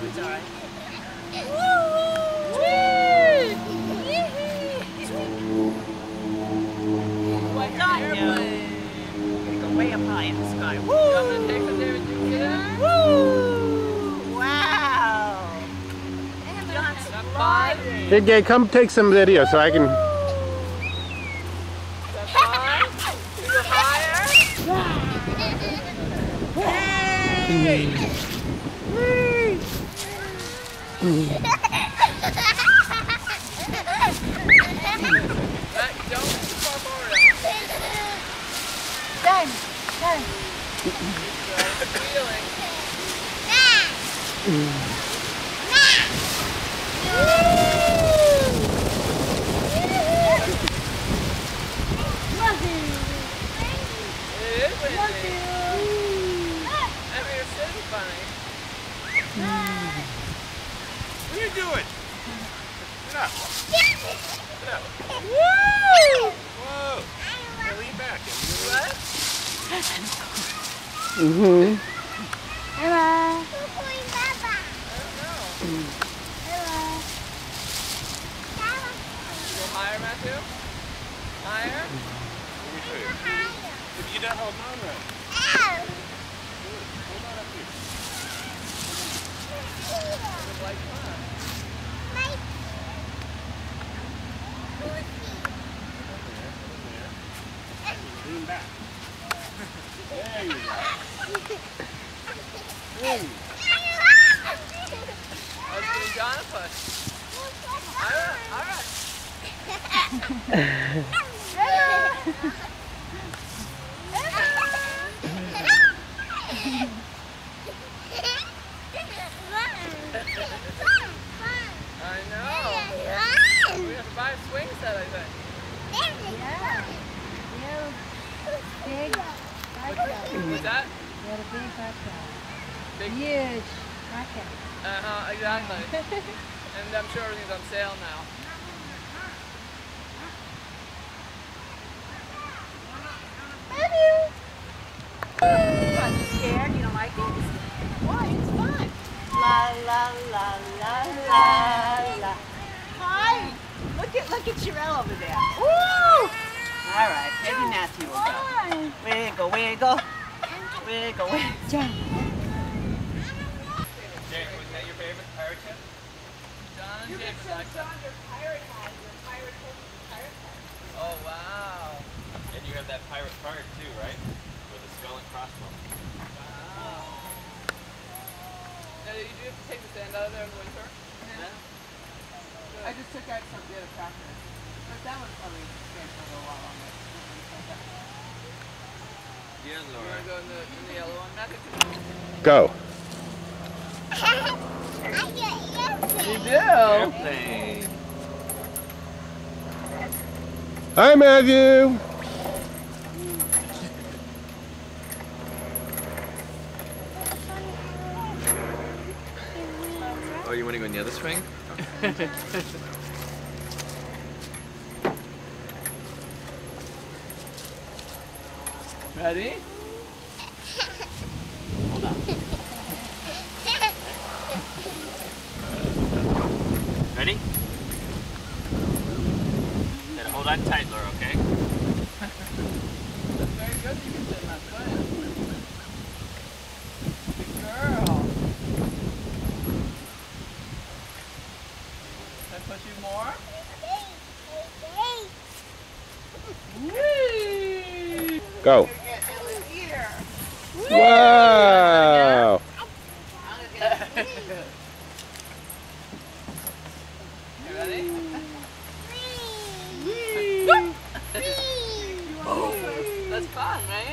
It's alright. Like an airplane. Go way up high in the sky. Woo! You want me to take the David Duke again? Woo! Wow! John's flying. Hey, Gay, come take some video so I can. Is that fun? You go higher? Hey! Don't far forward. Done. Feeling. It is windy. I mean, it's sitting funny. What are you doing? Get up. Get up. Woo! Whoa. Hey, lean back. What? Mm-hmm. Emma. I don't know. Go higher, Matthew? Higher? If you don't hold on right. Hold on up here. It's like fun. Lean back. There you go. Hey. Let's do John a push. Alright. I know. We have to buy a swing set, I think. Big What's that? We had a big bobcat. Big. Huge bobcat. Exactly. And I'm sure everything's on sale now. What, you scared? You don't like it? Why? It's fun. La la la la la la. Hi. Look at Sherelle over there. Woo! All right, maybe Matthew will go. Wiggle, wiggle. Wiggle, wiggle. John. Jay, was that your favorite pirate ship? John and David like that. Oh, wow. And you have that pirate card too, right? With the skull and crossbones. Wow. Now, did you have to take the sand out of there in the winter? I just took out some of the other tractors. But that one's probably staying for a little while longer. You Yeah, want Laura. to go in the yellow one? Matthew? Go. You do? Airplane. Hi, Matthew. Oh, you want to go in the other swing? Ready? Hold on. Ready? Then hold on tight, Laura, okay? That's very good you can sit in that swing. Good girl. Can I push you more? Whee! Go. Wow. You ready? That's fun, right?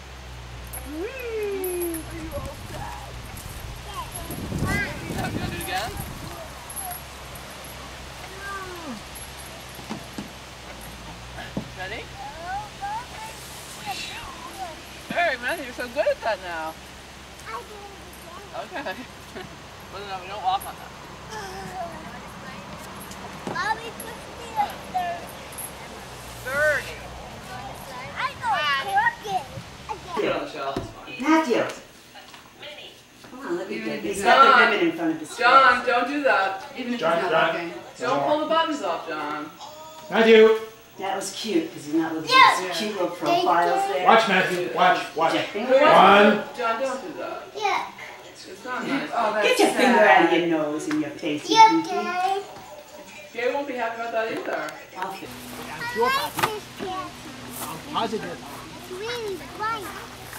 Yeah, you want to do it again? Ready? Hey, man, you're so good at that now. Okay. Well, no, we don't walk on that. Mommy, push me up there. 30. I go crooked. Put it on the shelf. It's fine. Matthew. Come on, let me did. He's got the ribbon in front of his face. John, don't do that. Even if John, he's not John. looking. Don't pull the buttons off, John. Matthew, That was cute because he's not looking at his cute little profiles there. watch Matthew, watch. Finger One. out. John, don't do that. Yeah. It's not nice. Oh, that's Get your sad. finger out of your nose and your face. you Yeah, goofy. Dad. Jay won't be happy about that either. I'll fix it. I like this cat. Positive. It's really bright.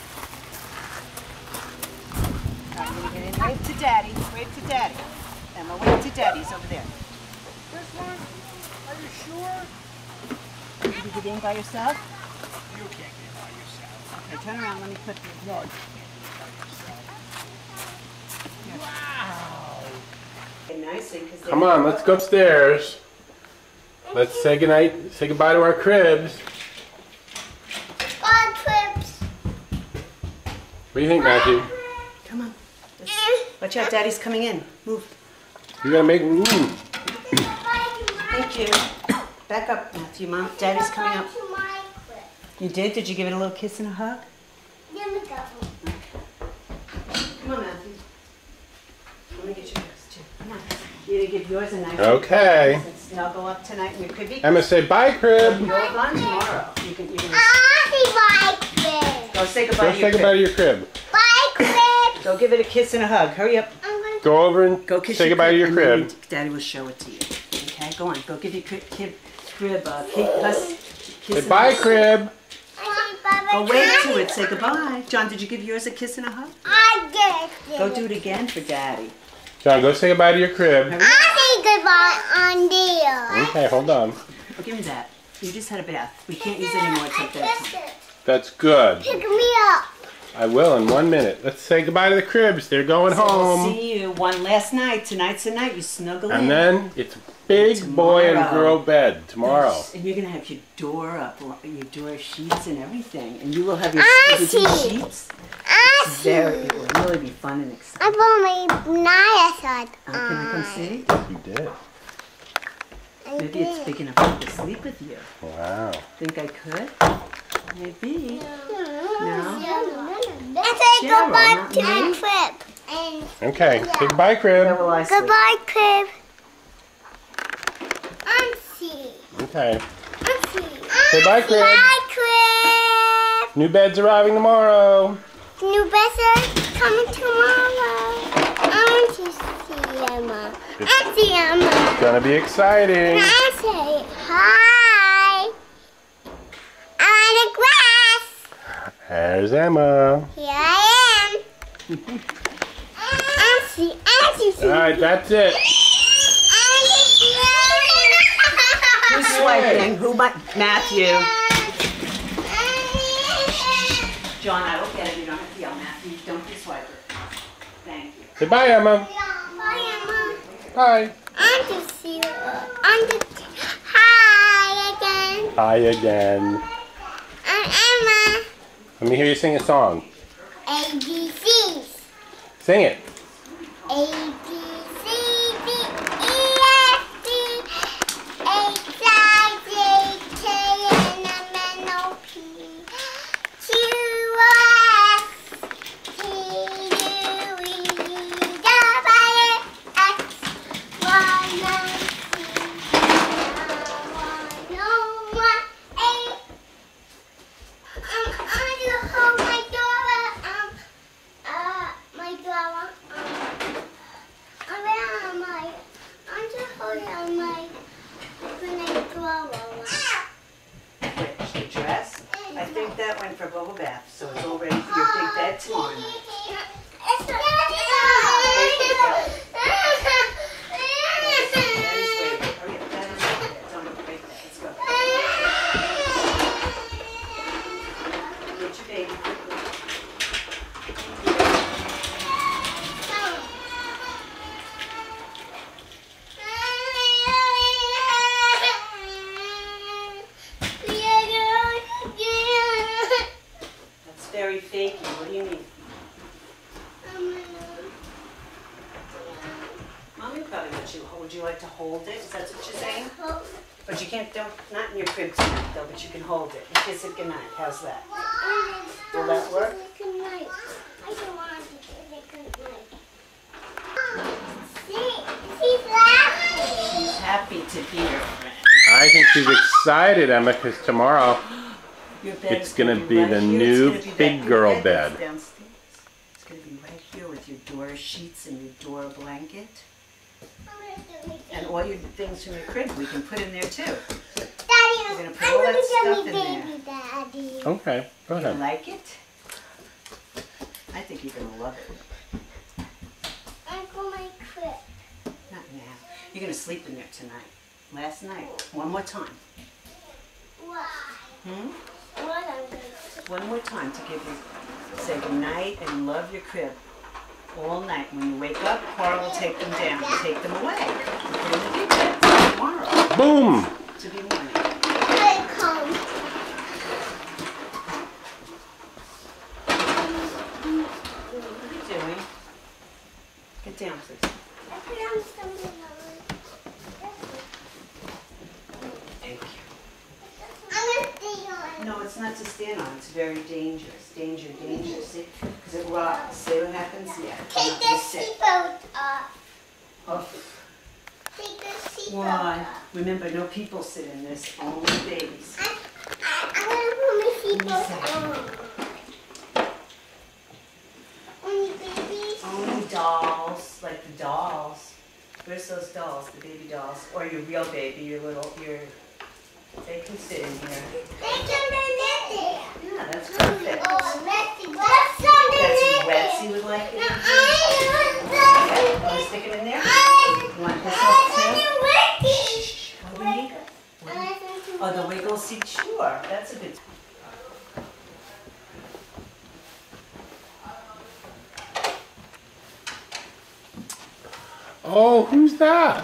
I'm gonna get in. Wave to Daddy. Wave to Daddy. Emma, wave to Daddy's over there. This one? Are you sure? Did you get in by yourself? You can't get by yourself. Okay, turn around. Let me put the. No, you can't get by yourself. Wow. Nicely, because Come on, let's go upstairs. Let's say goodnight, say goodbye to our cribs. Bye, Trips. What do you think, Matthew? Come on. Watch out, Daddy's coming in. Move. You gotta make room. Thank you. Back up, Matthew. Mom, Daddy's coming up. To my crib. You did? Did you give it a little kiss and a hug? Let me go. Come on, Matthew. Let me get your yours too. Come on. You gonna give yours a nice Okay. snuggle up tonight in your cribby? Emma, say bye, crib. You're gone tomorrow. You can I see my crib. go say Go goodbye to say your goodbye crib. to your crib. Bye, crib. Go give it a kiss and a hug. Hurry up. I'm going to Go over and Go kiss say goodbye to your and then crib. Daddy will show it to you. Okay, go on. Go give your crib kiss. Say bye, crib. Go wave to it. Say goodbye. John, did you give yours a kiss and a hug? I did. Go do it again for Daddy. John, go say goodbye to your crib. Hurry I up. say goodbye on there. Okay, hold on. Oh, give me that. You just had a bath. We can't use it anymore. Take that. Kiss it. That's good. Pick me up. I will in 1 minute. Let's say goodbye to the cribs. They're going So we'll home. see you one last night. Tonight's the night. You snuggle in. And then it's big boy and Tomorrow. girl bed tomorrow. And you're gonna have your door up, your door sheets and everything, and you will have your I skibidi see. sheets. I It will really be fun and exciting. I put my knife on. Can I come see? You did. Maybe it's big enough for me to sleep with you. Wow. Think I could? Maybe. No. I say Cheryl, goodbye not to me. my crib. And Okay, say goodbye, crib. Where will I sleep? goodbye, crib. Auntie. Okay. Auntie. Say bye, crib. Bye, crib. New bed's arriving tomorrow. New better coming tomorrow. Auntie Emma. Auntie Emma. It's gonna be exciting. I say hi. I'm on the grass. There's Emma. Here I am. Auntie. All right, that's it. Who's swiping? Who? Matthew. John, I will get it. You don't have to yell, Matthew. Don't be swiper. Thank you. Say bye, Emma. Bye, Emma. Bye. Auntie see you. Auntie. Hi again. Hi again. I'm Emma. Let me hear you sing a song. ABCs. Sing it. A, B, C, D, E, F, G, H, I, J, K, L, M, N, O, P, Q, R, S, T, U, V, W, X, Y, Z, Y, 8. I'm to hold my door. My door. I'm to hold on my when I grow. Which, the dress? I think that went for bubble bath, so it's all ready for your big bed tomorrow night. That's very fakey. What do you need? Mommy probably let you. Would you like to hold it? Is that what you're saying? But you can't. Don't. Not in your crib tonight, though. But you can hold it. And kiss it goodnight. How's that? Will that work? Good night. I don't want to kiss it good night. happy to be your friend. I think she's excited, Emma, because tomorrow Your bed it's is going to be right the here. new It's gonna be big that girl bed bed. that's downstairs. It's going to be right here with your door sheets and your door blanket. And all your things from your crib we can put in there too. Daddy, We're gonna put I'm all gonna that get stuff me in there. baby daddy. Okay, go You ahead. like it? I think you're going to love it. I'm going my crib. Not now. You're going to sleep in there tonight. Last night. One more time. Why? Hmm? What I'm gonna One more time to give you, say goodnight and love your crib all night. When you wake up, Cora will take them down and take them away. Put in the deep bed tomorrow Boom! to be morning. I come. What are you doing? Get down, please. I put on something on. Thank you. I'm gonna stay on. No, it's not to stand on. It's very dangerous. Danger, danger. See? Because it rocks. See what happens? Yeah. Take Not the gonna sit. seatbelt off. Oh. Take the seatbelt Why? off. Remember, no people sit in this. Only babies. I'm gonna put my seatbelt on. Only babies. Only dolls, like the dolls. Where's those dolls? The baby dolls, or your real baby, your little, they can sit in here. There's something in there. Yeah, that's perfect. Oh, Betsy, what's something That's in there? Betsy would like it. No, Okay, want to stick it in there? You want this up too? Shh, what do we need? Oh, the wiggle seat, sure. That's a good. Oh, who's that?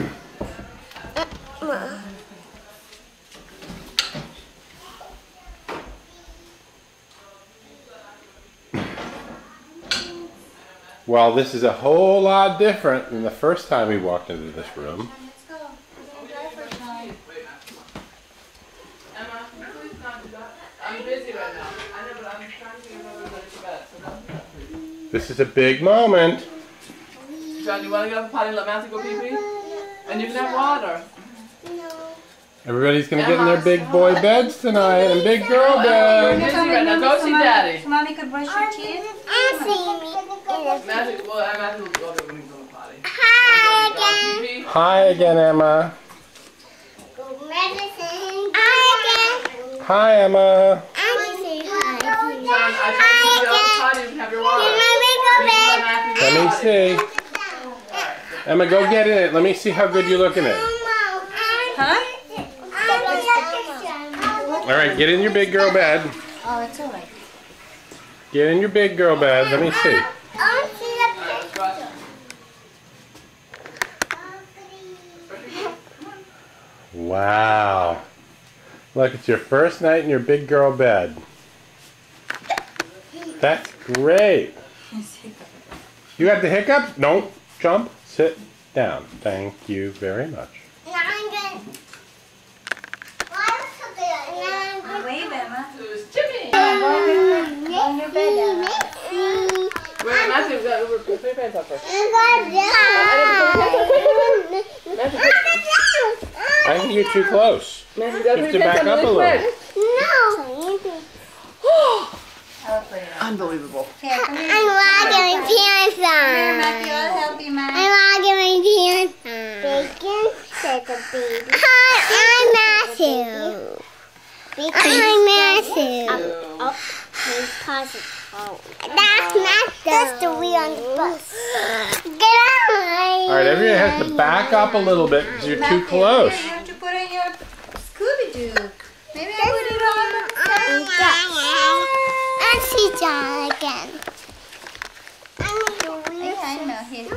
Well, this is a whole lot different than the first time we walked into this room. Emma, please not do that. I'm busy right now. I know, but I'm trying to get everybody to bed, so don't do that, please. This is a big moment. John, you want to get up and potty and let Matthew go pee-pee? And you can have water. Everybody's going to get in their big boy beds tonight and big girl We're beds. busy right now. Go see Daddy. So Mommy could brush your teeth? Matthew, well, Matthew will go there when he's on the potty. Hi again. Pee-pee? Hi again, Emma. Medicine. Hi again. Hi, Emma. I say hi. John, I told you to get up the potty and have your water. Let me see. Emma, go get in it. Let me see how good you look in it. Huh? All right, get in your big girl bed. Oh, it's alright. Get in your big girl bed. Let me see. Wow. Look, it's your first night in your big girl bed. That's great. You got the hiccups? No. Jump. Sit down. Thank you very much. Wave, Emma. Who's Jimmy? On your bed, Emma. Wait, Matthew, put your pants up first. I think you're too close. Matthew, go You have put to your back pants up up a really little. quick. I'll put it on. Unbelievable. Here, come here. I'm walking my pants Here, on. Matthew, I'll help you, Matt. I'm walking my pants on. Bacon, says a baby. Hi, I'm Matthew. I'm Matthew. Oh, he's pausing. Oh, that's the wheel on the bus. Get out. All right, everyone has to back up a little bit because you're too Matthew, close. Here, you have to put in your Scooby-Doo. Maybe I put it on. I see John again. Yeah, I know. Here.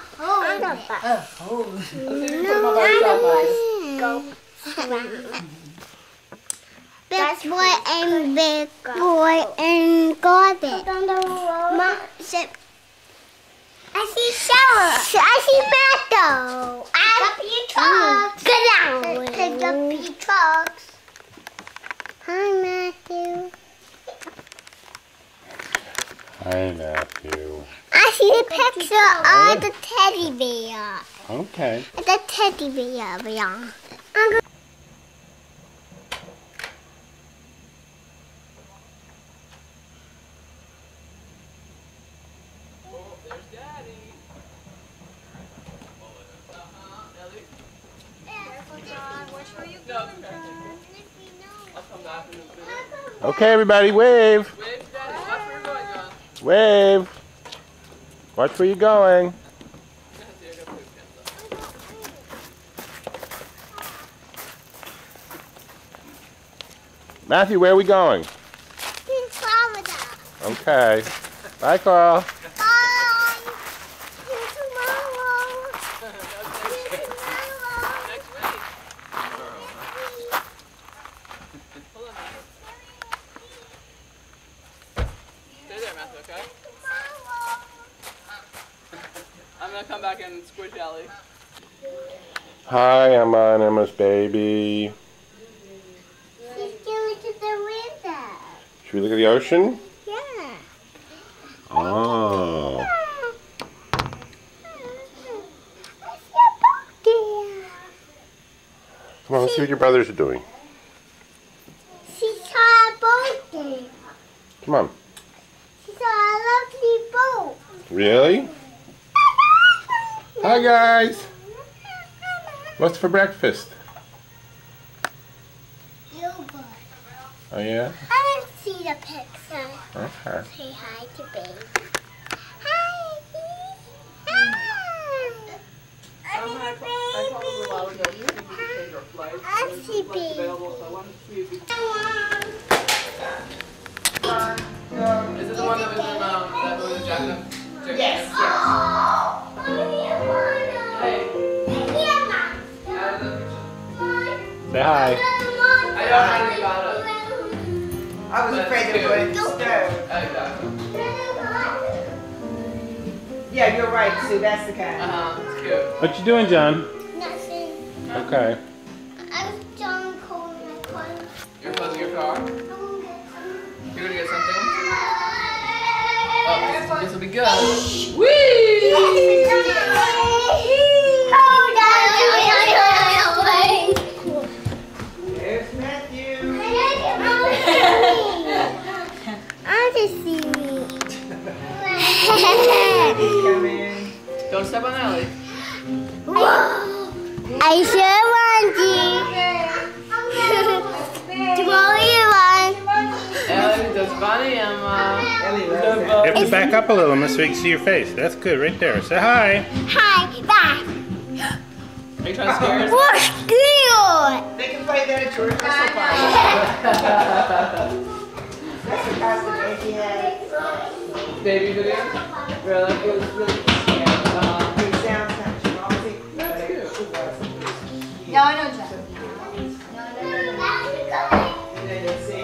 Big boy and big boy and garbage. Mom, sit. I see shower. I see Matto. I see trucks. Pick up your trucks. Hi, Matthew. Hi, Matthew. I see the picture of the teddy bear. Okay. The teddy bear. Okay, everybody, wave. Wave, Daddy. Watch where you're going, John. Wave. Watch where you're going. Matthew, where are we going? In Florida. Okay. Bye, Carl. Bye. See you tomorrow. Next week. Stay there, Matthew, okay? I'm gonna come back and squish Ellie. Hi, Emma and Emma's baby. She's going to the window. Should we look at the ocean? Yeah. Oh. Come on, let's see what your brothers are doing. She saw a boat there. Come on. She saw a lovely boat. Really? Hi, guys. What's for breakfast? Yogurt. Oh, yeah? I didn't see the picture. Okay. Say hi to baby. Hi. Hi. I told her a while ago, you think we could change our flights. I see Flights baby. available, so I wanted to see if we could. Is it the one that was in that was in Jackson? Yes, yes. Hey. Say hi. I don't know anything about it. I was afraid they wouldn't disturb. Exactly. Yeah, you're right, Sue. That's the kind. It's cute. What you doing, John? Nothing. Okay. I was John calling my phone. You're closing your car? I'm gonna get some. You're gonna get something? Oh, this will be good. Whee! There's Matthew. I just see me. Come in. Don't step on Ellie. I sure want you. Do all you want. Ellie does funny, Emma. Ellie loves that. You have to back up a little, Miss, so we can see your face. That's good, right there. Say hi. Hi, bye. Are you trying to scare us? What's good? They can play that at your Christmas party. That's the costume baby had. Baby video? Really? It was really cute. It sounds kind of schmaltzy. That's cute. She was. No, I know John. And then you see.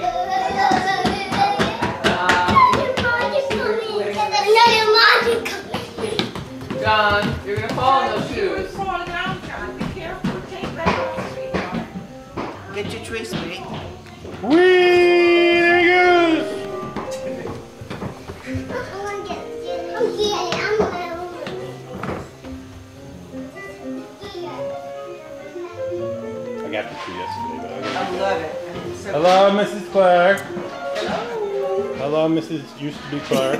John, you're gonna fall in those shoes. Fall down, John. Be careful. Take that, sweetheart. Get your tree, sweet. Whee! There he goes! I got the tree yesterday, but I I love it. It's so Hello, Mrs. Clark. Hello, Mrs. Used to be Clark.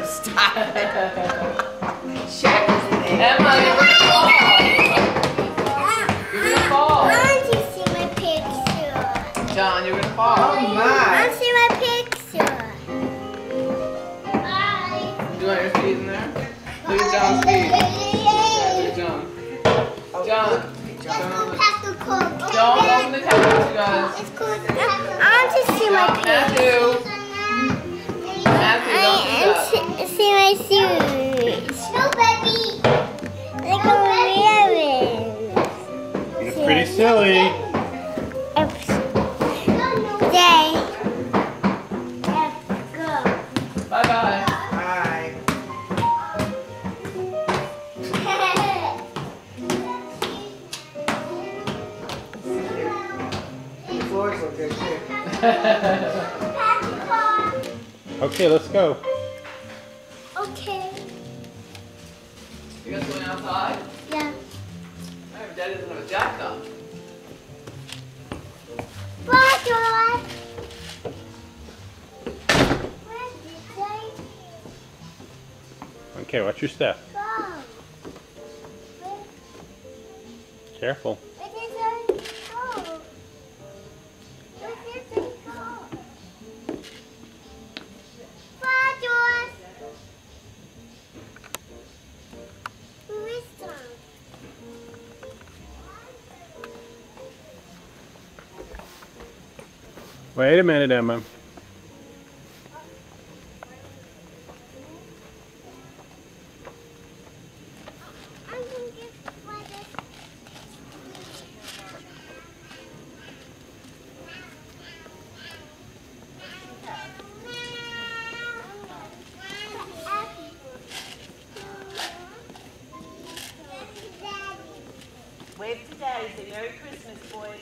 Shaq is the name. Emma, you're gonna fall. You're gonna fall. I want to see my picture. John, you're gonna fall. Oh I my. want to see my picture. Bye. Do you want your feet in there? Look at John's feet. Look at John. John. Let's go past the coat. Don't open the cameras, you guys. Let's go. I want to see my picture. Matthew, don't do that. See my shoes. No, baby. Look at my earrings. It's pretty silly. Day. Let's go. Bye-bye. Bye. The floors look good too. Okay, let's go. Okay. You guys going outside? Yeah. I have Dad Dad doesn't have a jack-up. Bye, George. Okay, watch your step. Careful. Wait a minute, Emma. Wave to Daddy. Say Merry Christmas, boys.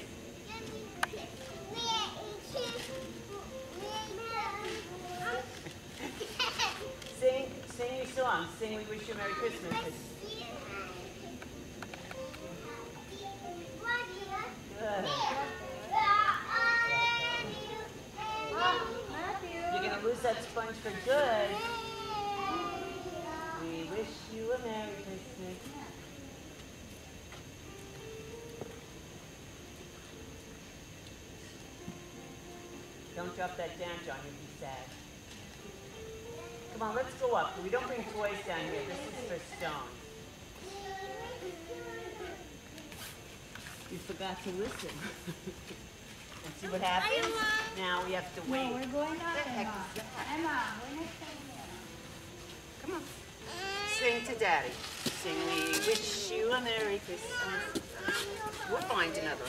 Sing your song. Sing We Wish You a Merry Christmas. Good. You're going to lose that sponge for good. We wish you a Merry Christmas. Don't drop that down, John. You'll be sad. Come on, let's go up. We don't bring toys down here. This is for Stone. You forgot to listen. And see what happens? Now we have to wait. No, we're going up, Emma. Emma, we're not staying here. Come on. Sing to Daddy. Sing We Wish You a Merry Christmas. We'll find another.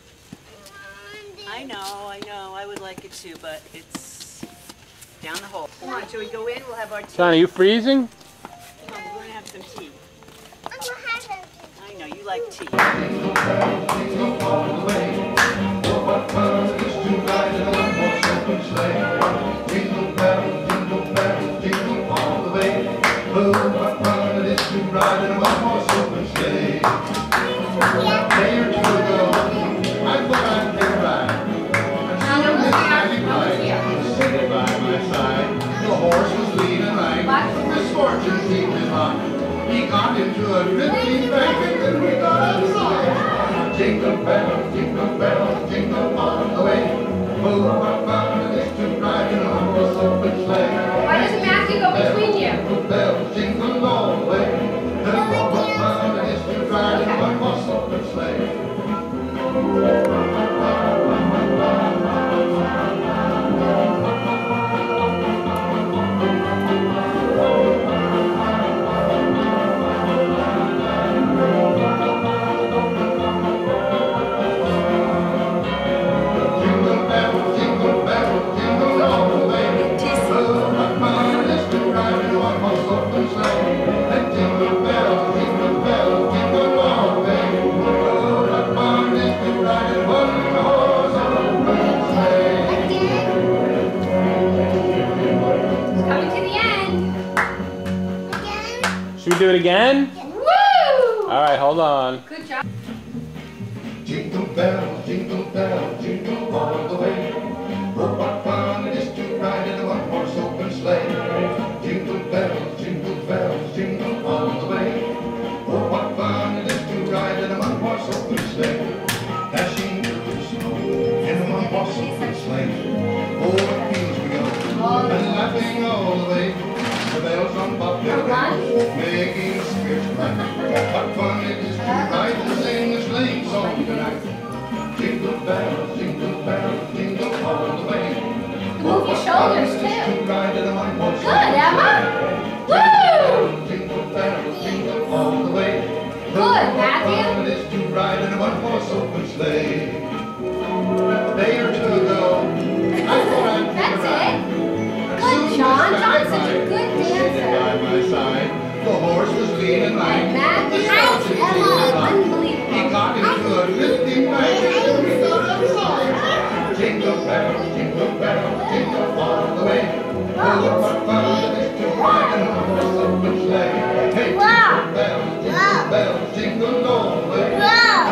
I know. I would like it too, but it's down the hole. Come on, shall we go in? We'll have our tea. Son, are you freezing? Come on, we're going to have some tea. I'm gonna have some. I know, you like tea. He got into a drifting blanket and we got outside. Jingle bells, jingle all the way. Oh, what fun it is to ride in a horse open sleigh. Why doesn't Matthew go between you? Jingle bells, jingle all the way. Oh, what fun it is to ride in a horse open sleigh. Should we do it again? Woo! All right, hold on. Good job. Jingle bells, jingle all the way. Oh, what fun it is to ride in a one-horse open sleigh. Jingle bells, jingle all the way. Oh, what fun it is to ride in a one-horse open sleigh. Dashing through the snow in a one-horse open sleigh. Over fields we go, and laughing all the way. The bells on bobtail ring, making spirits bright. What fun it is to ride and sing a sleighing song tonight. Jingle bells, jingle all the way. Move your shoulders too. Good, Emma. Woo! Jingle bells, jingle all the way. Good, Matthew. What fun it is to ride in a one-horse open sleigh. A day or two ago, I thought I'd take a That's ride. it. Good, John. John's such a good dancer. By my side, the horse was leading like Matthew, the sausage leading like. unbelievable. He got into a drifting blanket and we got outside. Jingle bells, jingle all the way. Oh, what fun it is to ride in a horse open sleigh. Hey, jingle bells, jingle all the way.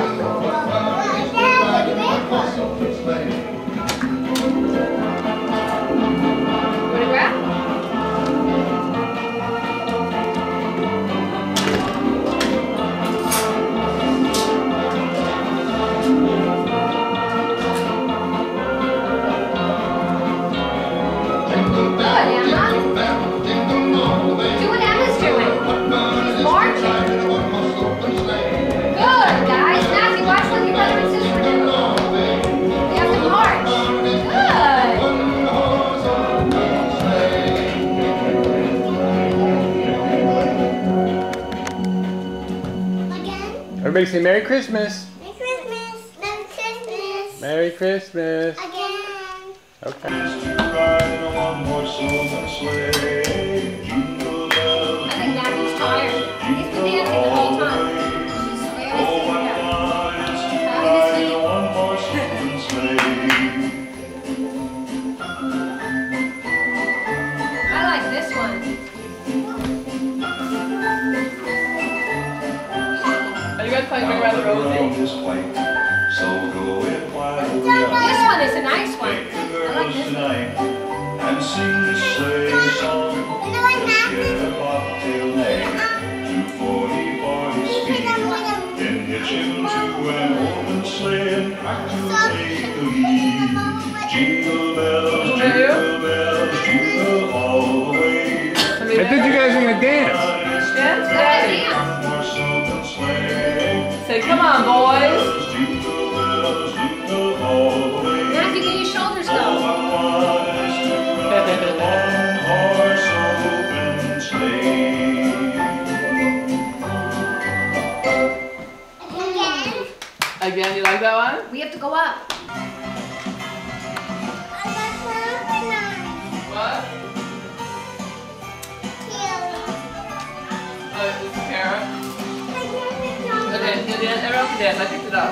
Everybody say Merry Christmas. Merry Christmas. Merry Christmas. Merry Christmas. Again. Okay. I think Matthew's tired. He's been dancing the whole time. I like this one. Are you guys playing Ring Around the Rosie? This one is a nice one. I like this one. And sing the sleigh song. Get a bobtail nag. 240 boys feet. Then hitch him to an open sleigh and crack to take the lead. Jingle bells, jingle all the way. I think you guys are gonna dance. Dance, Daddy. Say, come on, boys. Jingle bells, jingle all the way. Matthew, get your shoulders go. One-horse open sleigh. Again, you like that one? We have to go up. What? Oh, it's a carrot. Okay, you dance. Everyone can dance. I picked it up.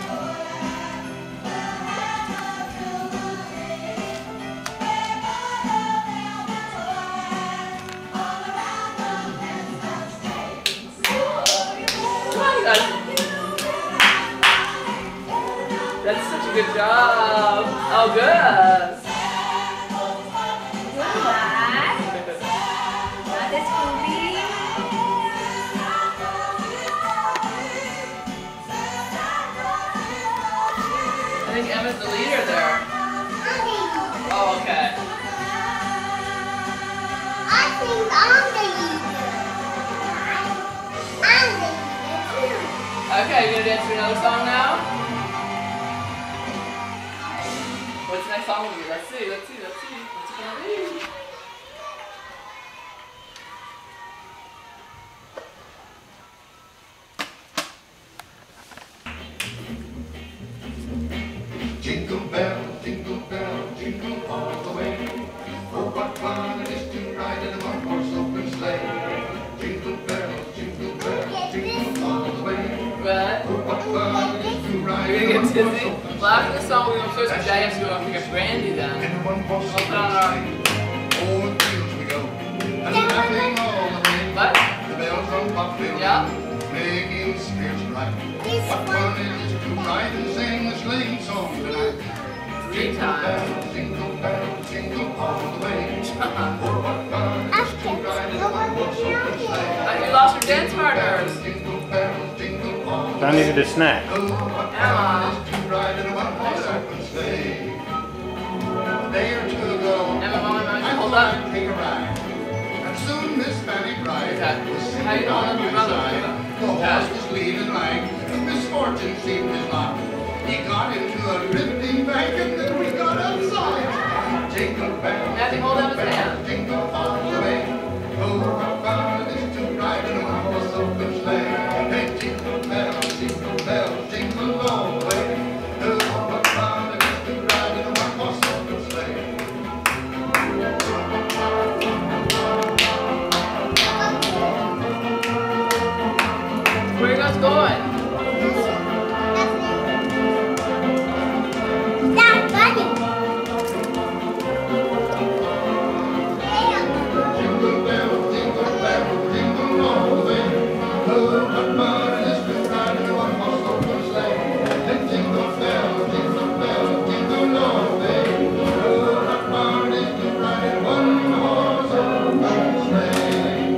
Come on, you guys. That's such a good job. Oh, good. Not this movie. I think Emma's the leader there. Oh, okay. I think I'm the leader. I'm the leader too. Okay, you gonna dance to another song now? What's the next song gonna be? Let's see. What's it gonna be? Jingle bell, jingle all the way. Oh, what fun it is to ride in a one-horse open sleigh. Jingle bell, jingle all the way. What? Oh, what fun it is to ride You're in gonna a get one-horse dizzy? open Well, after the song, we're gonna show some Daddy has to go up and get brandy then. In a one-horse We'll put open on our... sleigh. Oh, the fields we go. And laughing all the way. What? The bells on Popville. Yeah? Making spirits bright. What fun it is to ride and sing the sleighing song tonight. 3 times. Jingle bells, jingle all the way. Oh, what fun it is to ride in a one-horse open sleigh. You lost your dance partners. Jingle bells, jingle all the I way. needed a snack. Oh, what fun it is to ride in a one-horse open sleigh. A day or two ago, Emma, Mama, I hold thought up. I'd take a ride. And soon Miss Fanny Bride Okay. was sitting How you doing? by Your my brother? side. The horse was leading right. Misfortune seemed his lot. He got into a drifting bank and then we got outside. Jingle bells, Matthew, hold up his hand. jingle all the way. Oh, what fun it is to ride in a one-horse open sleigh. Hey, jingle bells, jingle all the way. Oh, what fun it is to ride in a one-horse open sleigh. Where are you guys going? That's funny. Jingle bells, jingle all the way. Oh, what fun it is to ride in a one-horse open sleigh. Hey, jingle bells, jingle all the way. Oh, what fun it is to ride in a one-horse open sleigh.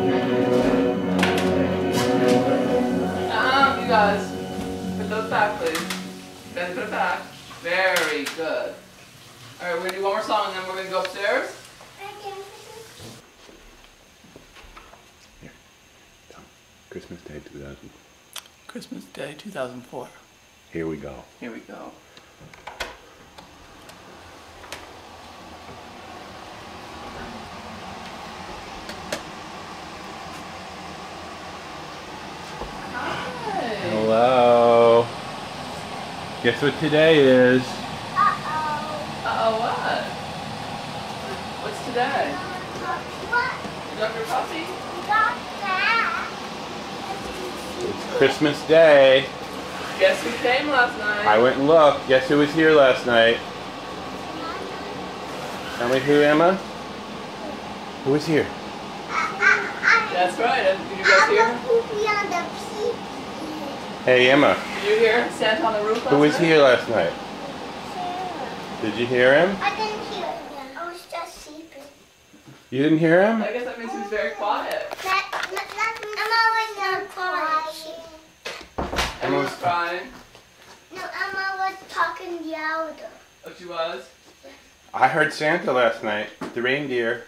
You guys, put those back, please. Then put it back. Very good. All right, we're gonna do one more song and then we're gonna go upstairs. Christmas Day 2000. Christmas Day 2004. Here we go. Here we go. Hi. Hello. Guess what today is? Uh-oh, what? What's today? You got your puppy? It's Christmas Day. Guess who came last night? I went and looked. Guess who was here last night? Tell me who, Emma? Who was here? That's right. Did you guys hear? Hey, Emma. Did you hear Santa on the roof last night? Who was here last night? Did you hear him? I didn't hear him. I was just sleeping. You didn't hear him? I guess that means he was very quiet. I'm always not crying. Emma was crying. No, Emma was talking louder. Oh, she was? I heard Santa last night. The reindeer.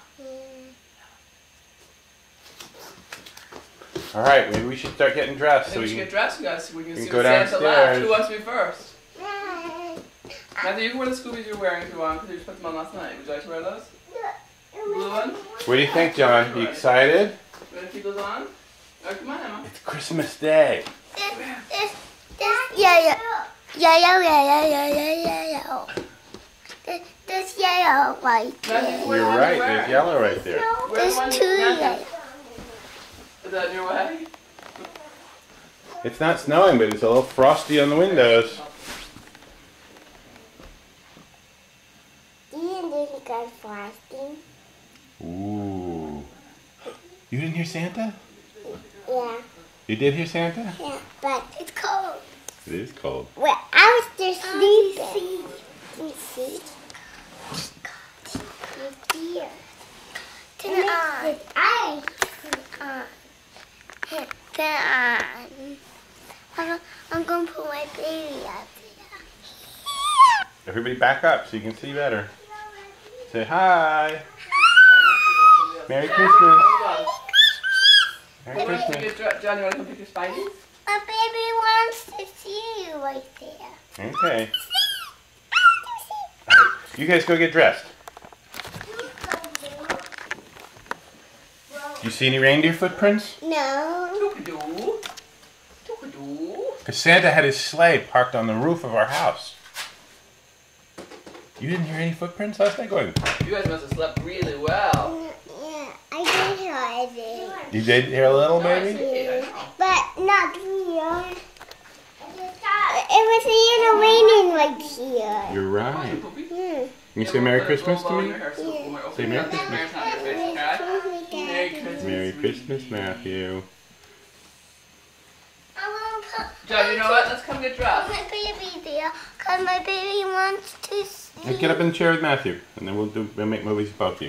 All right, maybe we should start getting dressed. So we should get dressed, you guys. So we can see go what Santa downstairs. left. Who wants to be first? Matthew, you can wear the Scoobies you're wearing if you want, because you just put them on last night. Would you like to wear those? Blue ones? What do you think, John? You excited? You want to keep those on? Oh, come on, Emma. It's Christmas Day. There's yellow right Matthew, You're right. There's yellow right there. Where's There's two yellow. Is that in your way? It's not snowing, but it's a little frosty on the windows. Ian didn't go frosting. Ooh. You didn't hear Santa? Yeah, You did hear Santa? yeah, but it's cold. It is cold. Well, I was just sleeping. Can you see? Oh dear. Turn it on. I turn it on. Turn it on. I'm going to put my baby up there. Everybody back up so you can see better. Say hi. Merry Christmas. Merry You want to Christmas. get John, you want to come pick your Spideys? My baby wants to see you right there. Okay. You guys go get dressed. Do you see any reindeer footprints? No. Dookadoo. Dookadoo. Because Santa had his sleigh parked on the roof of our house. You didn't hear any footprints last night? Going. You guys must have slept really well. Yeah, I did hear it. You did hear a little, No, I baby? see it, I know. But not real. It was raining right here. You're right. Poopy. Hmm. You say Merry Christmas to me? Say Merry Christmas. Merry Christmas. Merry Christmas, Matthew. I want to put John, you know what? Let's come get dressed. my baby there because my baby wants to see. Hey, get up in the chair with Matthew, and then we'll make movies with both of you.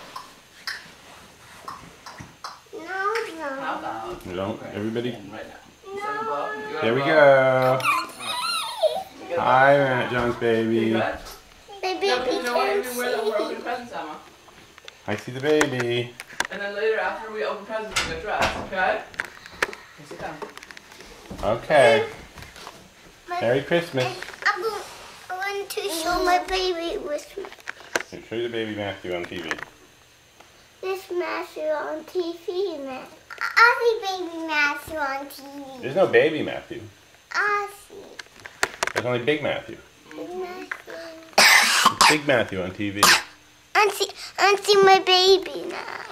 No. How about? You don't? Everybody. Right now. There we go. Hi, Matt John's You baby. good? My baby No, because you know what? can We're see. opening presents, Emma. I see the baby. And then later, after we open presents, we get dressed, okay? Here sit down. Okay. Merry Christmas. I want to show my baby with Show you the baby Matthew on TV. this Matthew on TV, man. I see baby Matthew on TV. There's no baby Matthew. I see There's only Big Matthew. Matthew. Big Matthew on TV. I see my baby now.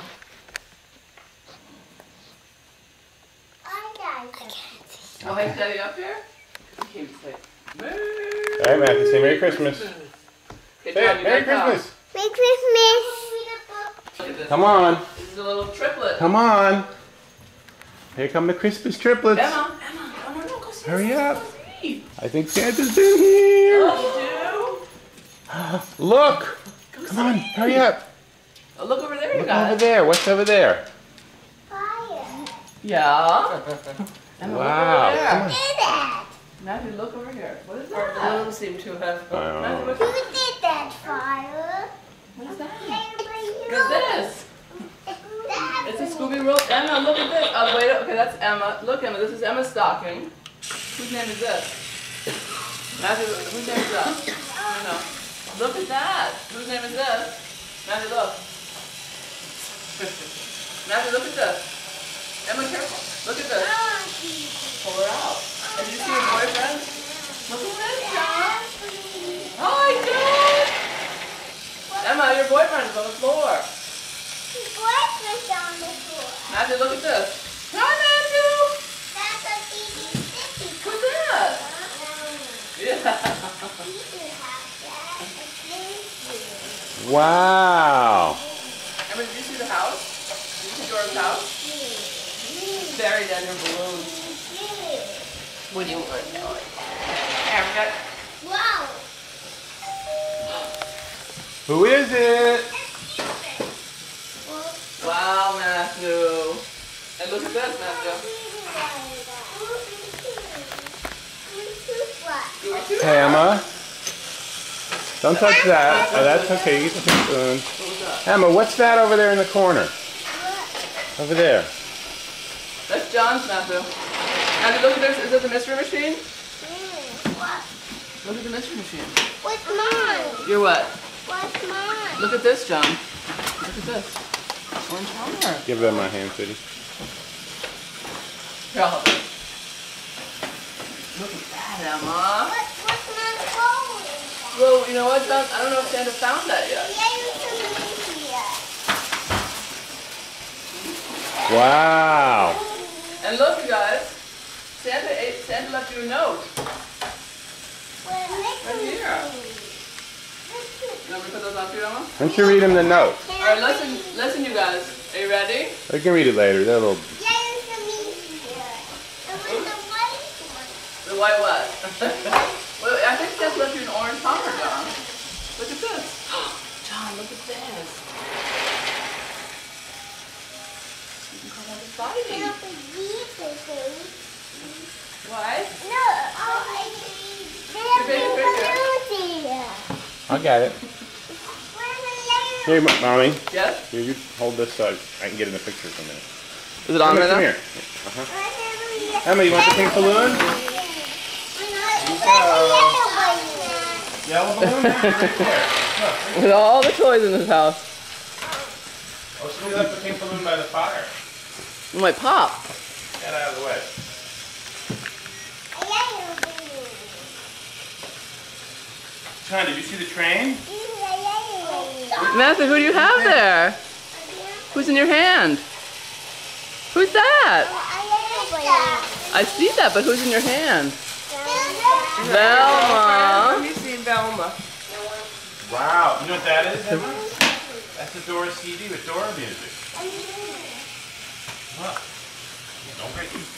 I can't see. Oh, hey, Daddy up here? You came to say, Merry All right, Matthew, say Merry Christmas. Okay, Say John, it. you Merry gotta Christmas. Merry Christmas. Look at this. Come on. This is a little triplet. Come on. Here come the Christmas triplets. Emma, oh no, go see. Hurry up. Go see. I think Santa's in here. Oh, Look. you do? Come on, hurry up. Oh, look over there, you Look over guys. there. What's over there? Fire. Yeah. Emma, Wow. Look over Come there. on. Did that? Matthew, look over here. What is Our that? balloons seem to have. Matthew, what's Who that? did that, Fire? What is that? What What's this? It's a Scooby roll. Emma, look at this. Oh, wait. Okay, that's Emma. Look, Emma. This is Emma's stocking. Whose name is this? Matthew, whose name is that? No. Look at that. Whose name is this? Matthew, look. Matthew, look at this. Emma, careful. Look at this. Pull her out. And did you see your boyfriend? Look at orange on the floor. Breakfast on the floor. Matthew, look at this. Hi, Matthew. That's a baby sticky. What's that? Yeah. Wow. Emma, did you see the house? Did you see Dora's house? Buried under balloons. What do you want? Here, we got. Wow. Who is it? Wow, Matthew. And look at this, Matthew. Hey, Emma. Don't touch that. Oh, that's okay. You get the spoon. What was that? Emma, what's that over there in the corner? Over there. That's John's, Matthew. Matthew, look at this. Is that the mystery machine? Look at the mystery machine. What's mine? You're what? What's mine? Look at this, John. Look at this. Orange hammer. Give them my hand, sweetie. Here, I'll help you. Look at that, Emma. What's my phone? Well, you know what, John? I don't know if Santa found that yet. Wow. And look, you guys. Santa left you a note. Right here. You want me to put those on for you, Emma? Why don't you read him the note? All right, listen, you guys. Are you ready? You can read it later. They're a little... The white what? Well, I think Santa left you an orange hammer, John. Look at this. John, look at this. You can call that a Spidey. What? I got it. Here, Mommy. Yes? Here, you hold this so I can get in the picture for a minute. Is it on right now? Come here. Emma, you want the pink balloon? Yellow balloon? Right there. Look. With all the toys in this house. Oh, so we left the pink balloon by the fire. It might pop. Get out of the way. John, did you see the train? Matthew, who do you have there? Who's in your hand? Who's that? I see that, but who's in your hand? Velma. Let me see Velma. Wow. You know what that is, Emma? That's the Dora CD with Dora music. Look. Don't break it.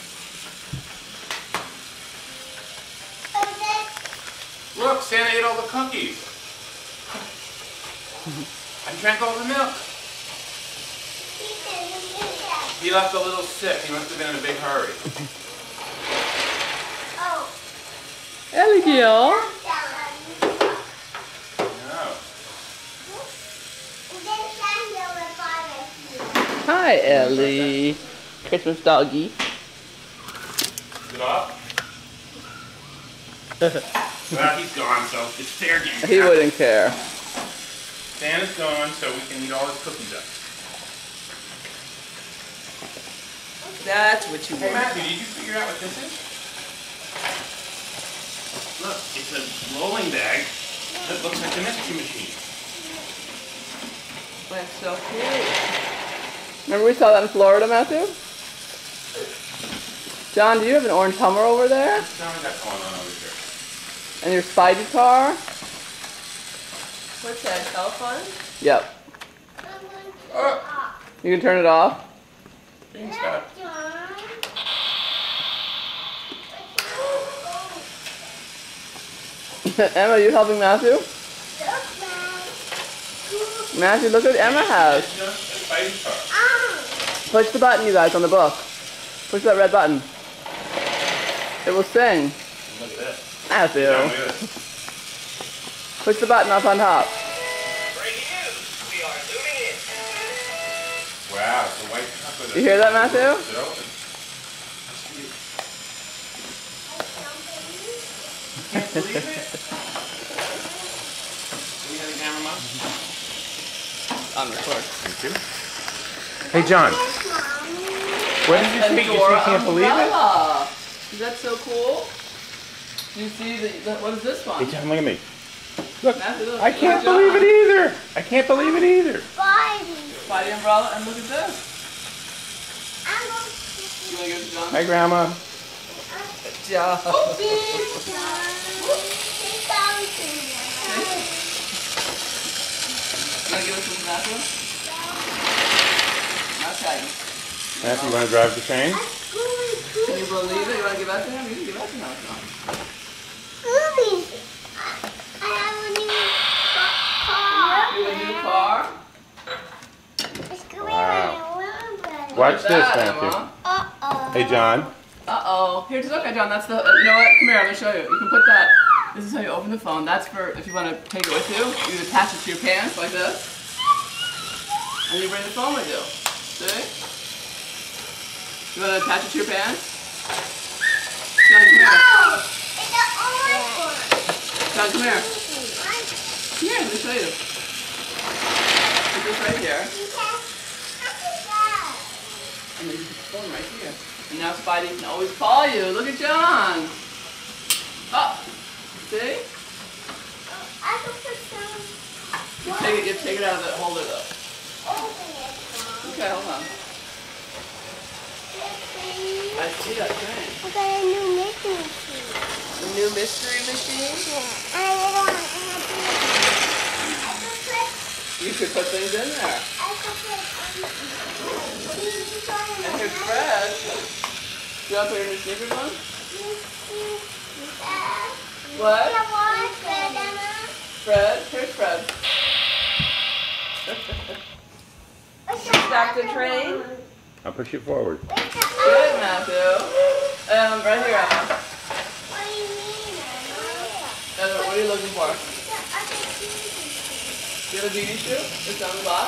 Look, Santa ate all the cookies. I drank all the milk. He left a little sick. He must have been in a big hurry. Eligio. No. Hi, Ellie. Christmas doggy. Is it off? Well, he's gone, so it's fair game. He wouldn't care. Santa's gone, so we can eat all his cookies up. That's what you Hey, want. Matthew, did you figure out what this is? Look, it's a rolling bag that looks like a mystery machine. That's so cute. Remember we saw that in Florida, Matthew? John, do you have an orange Hummer over there? What's we got going on over here? And your Spidey car? What's that, telephone? Yep. You can turn it off? Things got... Emma, you helping Matthew? Matthew, look what Emma has. It's just a Spidey car. Push the button, you guys, on the book. Push that red button. It will sing. Look at this. Matthew. Yeah, look at this. Push the button up on top. Wow, it's a white chocolate. You hear that, Matthew? Is it open? Can't believe it. We had a camera, Mom? On record. Thank you. Hey, John. What did you say? You say you can't believe it? Umbrella. Is that so cool? Do you see the what is this one? Hey, John, look at me. Look, Matthew, look. I can't Good believe job. it either. I can't believe it either. Spidey umbrella, and look at this. You want to give it to John? Hi, Grandma. Good job. You want to give it to Matthew? Okay. Matthew, you want to drive the train? Can you believe it? You want to give that to him? You can give that to him. You have a new car? Wow. Watch this, That, Matthew. Emma. Hey, John. Uh-oh. Here, just look at John. That's the, you know what? Come here, I'm going to show you. You can put that, this is how you open the phone. That's for, if you want to take it with you, you attach it to your pants like this. And you bring the phone with you. See? You want to attach it to your pants? John, come here. John, come here. Come here, let me show you. Put this right here. And then you put the phone right here. And now Spidey can always call you. Look at John. Oh, see? You take it out of the holder though. Okay, hold on. I see that train. I got a new mystery machine. A new mystery machine? Yeah. And I don't You could put things in there. And here's Fred. Do you want to put your new sneakers on? What? Fred? Here's Fred. Start the train. I'll push it forward. Good, Matthew. Right here, Emma. What are you looking for? Do you have a beauty shoe? It's on the box.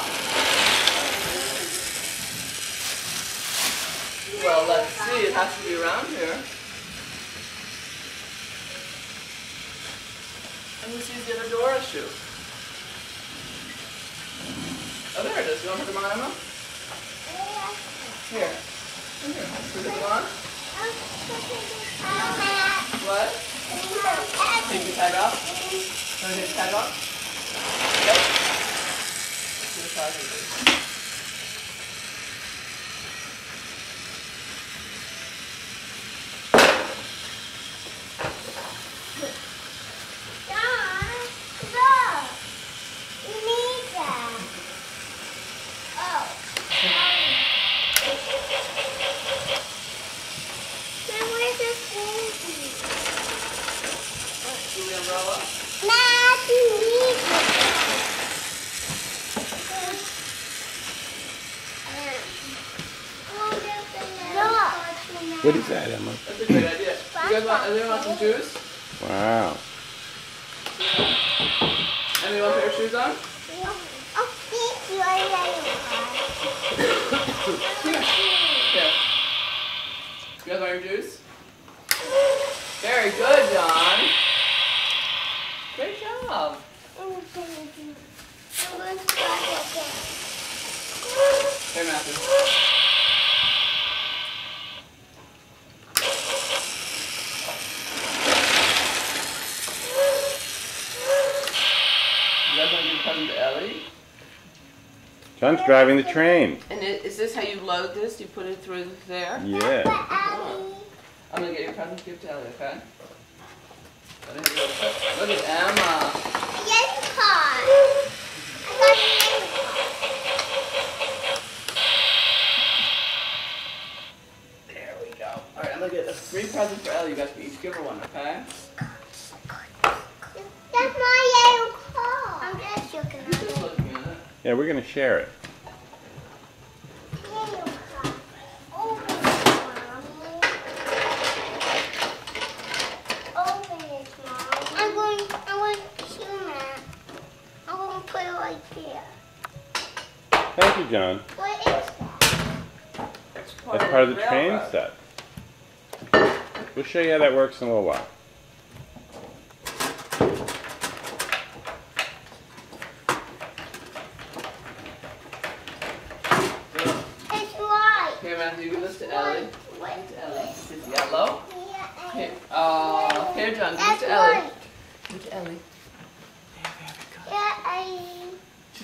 Well, let's see. It has to be around here. And who sees the other Dora shoe? Oh, there it is. You want to put them on, Emma? Here. Come here. Put them on. What? Take your tag off. Want to take your tag off? Yep. Your tag is umbrella. What is that, Emma? That's a good idea. You guys want, anyone want some shoes? Wow. Anyone want to put your shoes on? Here. You guys want your juice? Very good, John. Great job. Here, Matthew. You guys want to give a present to Ellie? John's driving the train. And is this how you load this? You put it through there? Yeah. I'm going to get your present to give to Ellie, okay? Look at Emma. There we go. Alright, I'm going to get a free present for Ellie. You guys can each give her one, okay? That's my yellow car. I'm just looking at Just looking at it. Yeah, we're going to share it. yellow car. Open it, Mommy. Open it, Mom. I'm going to shoot that. I'm going to put it right there. Thank you, John. What is that? It's That's part of the train railroad. set. We'll show you how that works in a little while. It's white. Here, Matthew, give this to Ellie. What? Give it to Ellie. It's yellow. Yeah, Here, here, John, give it that's to Ellie. white. Give it to Ellie. There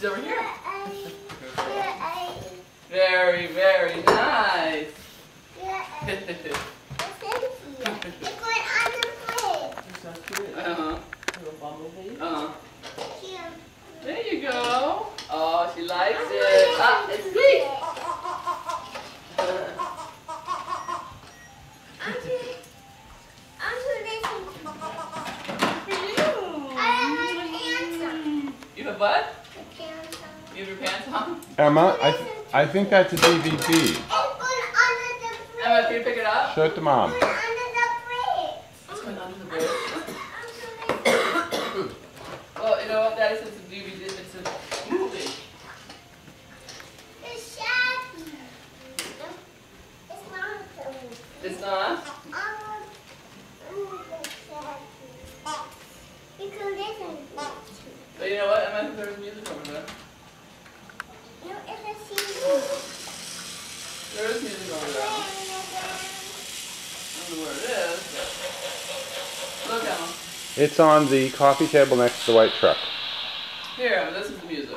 She's over here. Very, very nice. There you go. Oh, she likes it. Ah, it's sweet. You have what? You have your pants on? Emma, I think that's a DVD. Emma, can you pick it up? Show it to Mom. What's going on in the bridge? Well, you know what, Daddy says it's a DVD. It's a movie. It's not? But you know what? I think there's music over there. There is music over there. I don't know where it is, but look, Emma. It's on the coffee table next to the white truck. Here, Emma, this is the music.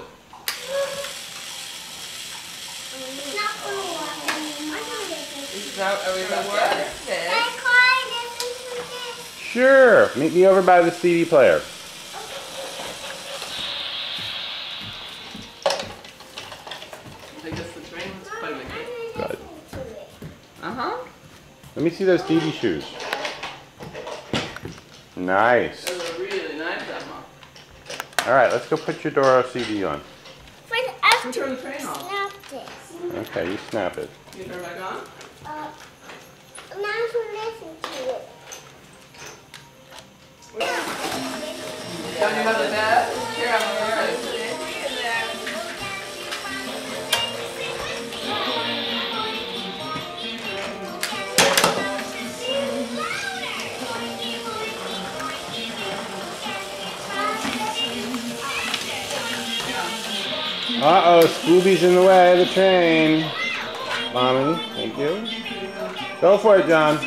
This is how are we about to work this? Sure. Meet me over by the CD player. I guess the train was quite a bit. Good. Uh-huh. Let me see those Dee shoes. Nice. Those are really nice, Emma. All right, let's go put your Doro CD on. Who turned the train off? Okay, you snap it. You turn it back on? Don't you have the bed? Here, Emma, here it is. Uh-oh, Scooby's in the way of the train. Mommy, thank you. Go for it, John.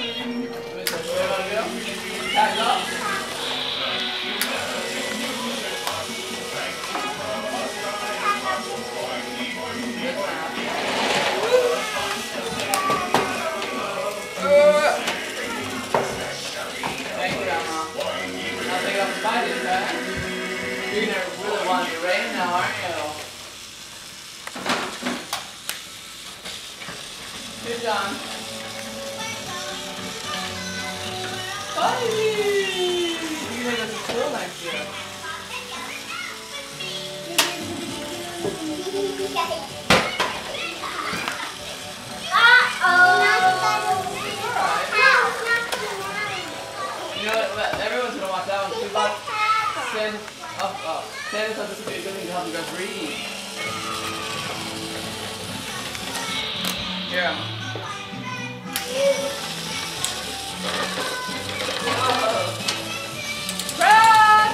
Thank you, Emma. I'll take off the body, okay? You're gonna really want it to rain now, aren't you? Here, John. Bye! You're gonna go to school next year. You know what? Everyone's gonna watch that one. She bought Santa thought this would be a good thing to help you guys read. Here. Brad!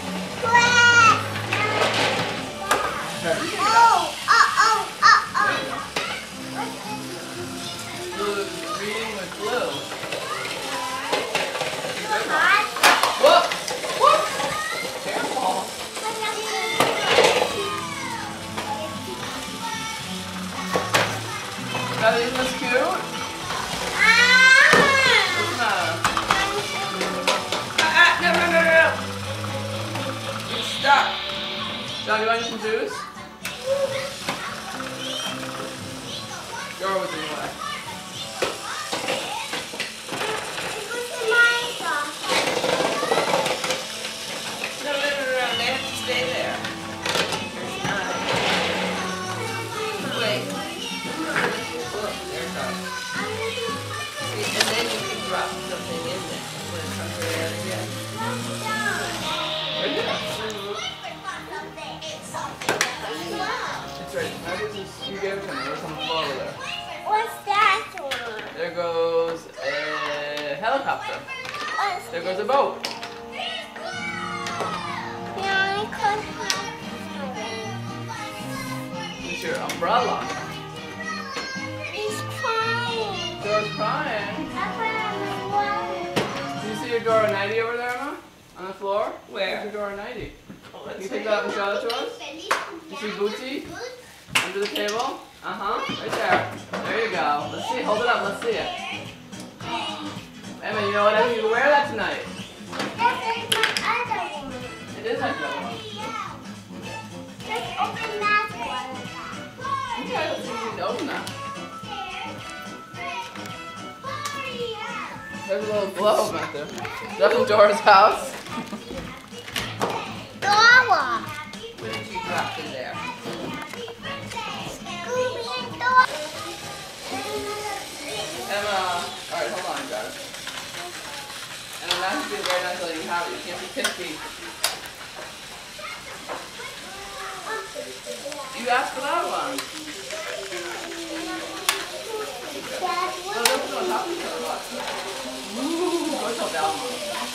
Blue, reading with blue. Whoop! Whoop! Careful. Now, isn't this cute? What's the matter? No. It's stuck. John, you want some juice? Dora was in the way. No. They have to stay there. Wait. Look, there it goes. See, and then you can drop something in there when it comes around again. Right there. It's right. Now this is, you gave it to me. There's some floor over there. What's that one? There goes a helicopter. There goes a boat. It's your umbrella. He's crying. Dora's crying. Papa, Do you see your Dora nightie over there, Emma? On the floor? Where? Where's your Dora nightie? Can you pick that up and show it to us? You see Booty? Under the table? Right there. There you go. Let's see. Hold it up. Let's see it. Emma, you know what? I mean, you wear that tonight. It is like that one. Okay, let's see if we can open that. There's a little globe out there. Is that from Dora's house? Dora. What did you drop in there? Emma, alright, hold on, guys. And I'm not going to be very nice letting you have it. You can't be picky. You asked for that one. Oh, don't put it on top of each other. Watch. Ooh, go tell Dalma.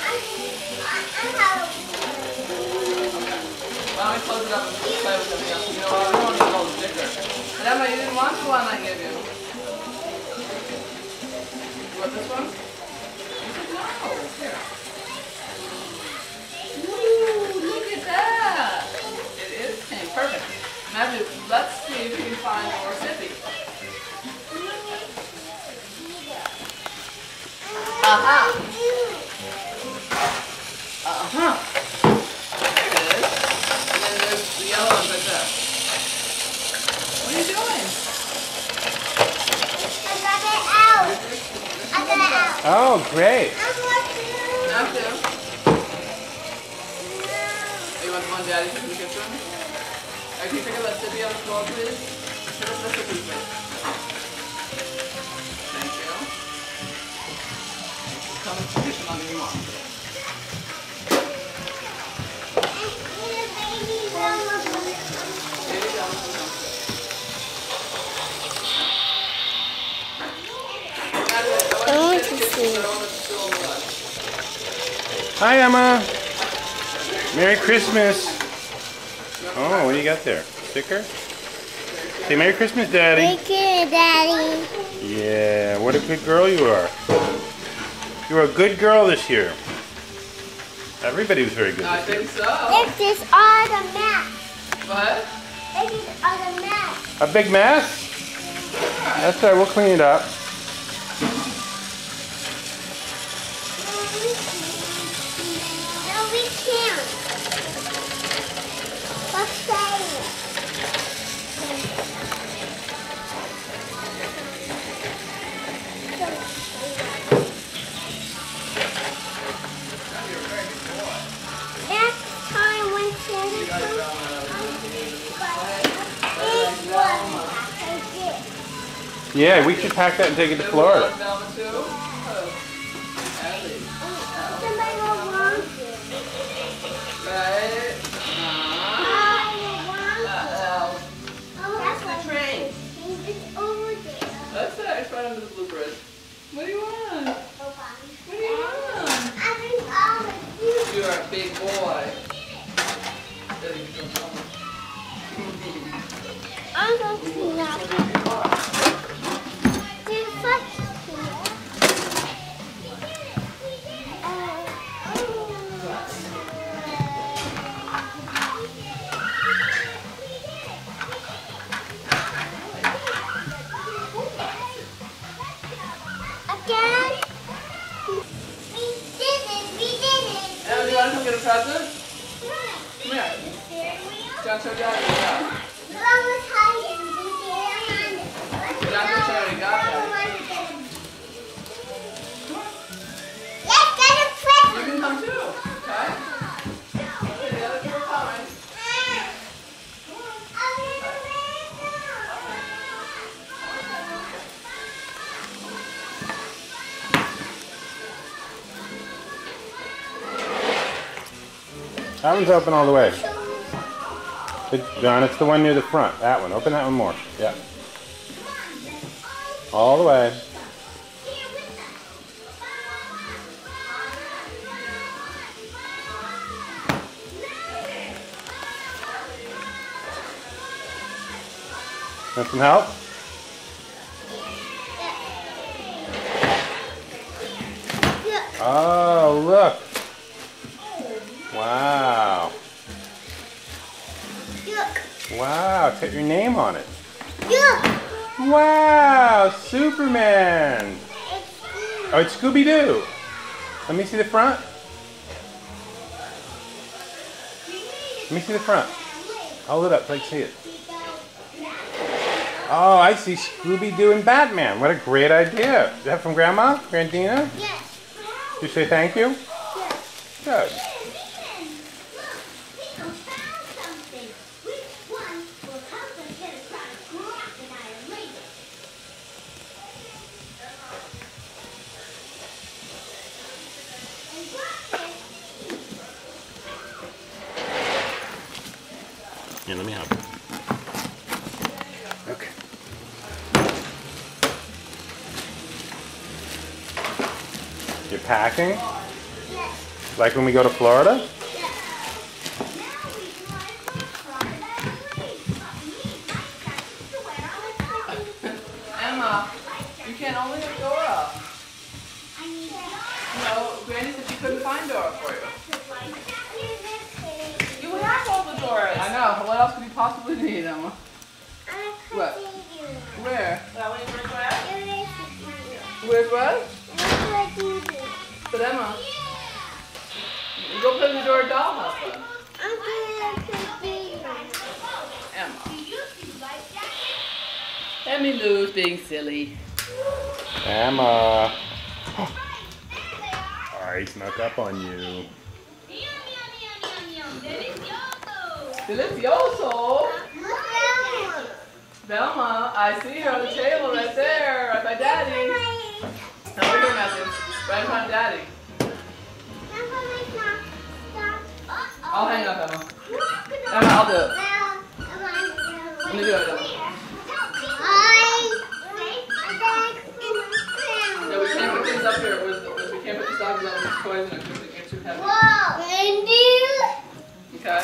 Okay. Why don't we close it up and play with something else? You know what? We don't want to hold the sticker. And Emma, you didn't want the one I gave you. You want this one? You said no. Here. Ooh, look at that. It is pink. Perfect. Matthew, let's see if we can find more sippy. Aha. There it is. And then there's the yellow one right there. What are you doing? Oh, great. Matthew. Oh, you want the one Daddy took in the kitchen? Alright, can you pick up that sippy on the floor, please? Pick up the sippy, please. Thank you. Come to the kitchen on the one. Hi, Emma. Merry Christmas. Oh, what do you got there? Sticker? Say Merry Christmas, Daddy. Thank you, Daddy. Yeah, what a good girl you are. You were a good girl this year. Everybody was very good I this year. think so. This is all the mess. What? This is all the mess. A big mess? That's all right, we'll clean it up. No, we can't. Let's say it. Next time when Santa comes, Yeah, we should pack that and take it to Florida. Velma too? Oh. Ellie. somebody will want it. Right? Uh-oh. That's the train. It's over there. That's it. It's right under the bluebird. What do you want? What do you want? I think all of you. You're a big boy. Daddy, you don't tell me. I'm going to clean up. There's such again. We did it. Emma, do you want to come get a present? Come here. Do you want to show Daddy what you got? John's already got that. You can come too, okay? Okay, the other two are coming. That one's open all the way. Good, John, it's the one near the front. That one. Open that one more. Yeah. All the way. Want some help? Oh, look. Wow. Wow, it's got your name on it. Yeah. Wow, Superman. Oh, it's Scooby-Doo. Let me see the front. Let me see the front. Hold it up so I can see it. Oh, I see Scooby-Doo and Batman. What a great idea. Is that from Grandma? Grandina? Yes. Did you say thank you? Yes. Good. Yeah, let me help. Okay. You're packing? Yes. Like when we go to Florida? Emma, you can't only have Dora. No, Granny said she couldn't find Dora for you. You have all the Doras. I know. What else could you possibly need, Emma? What? Where? Where's what? But Emma, you go play with the Dora dollhouse then. Emma. Emmy Lou's being silly. Emma. I snuck up on you. Delicioso. Velma, I see her on the table right there, right by Daddy. Now we're doing Matthew. Right in front of Daddy. I'll hang up, Emma. Emma, I'll do it. Let me do it, Emma. No, we can't put things up here. We can't put the stockings up with the toys in it because it gets too heavy. Okay.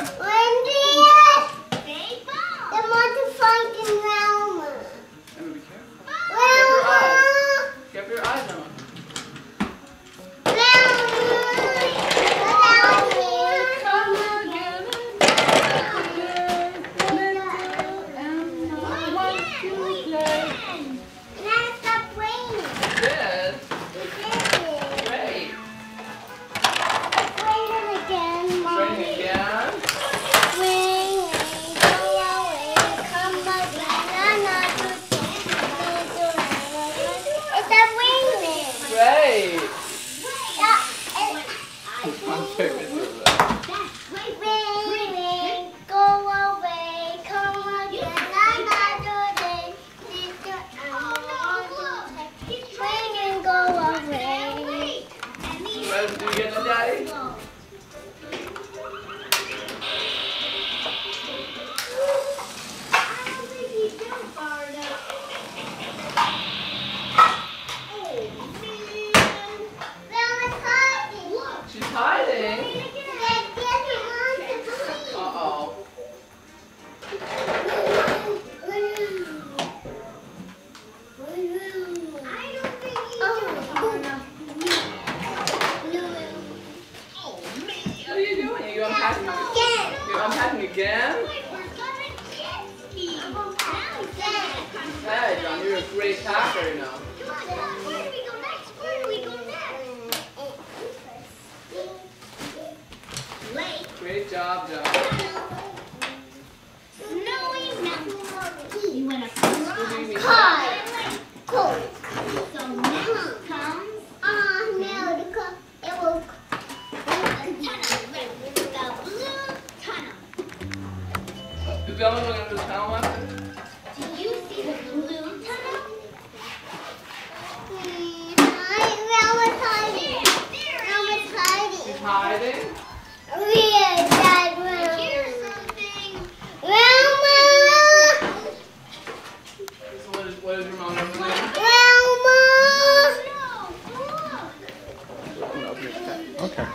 I want to find in Velma. Emma, be careful. Get your eyes, Emma. Again? Hey, John, you're a great packer, you know. Where do we go next? Where do we go next? Lake. Great job, John. Snowy mountain. You went Scooby-Doo. car. Cool. So now comes no, the car. It will Is Velma going into the tunnel after? Do you see the blue tunnel? Velma's hiding. Velma's hiding. She's hiding? Weird, Dad. I hear something. Velma! So what is your mom doing? Velma! Okay.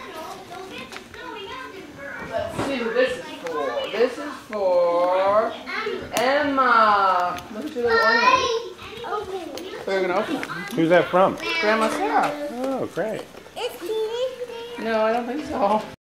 Let's see who this is for. This is for Emma. Look at your little ornament. So you're going to open it. Who's that from? Grandma Sarah. Oh, great. It's No, I don't think so.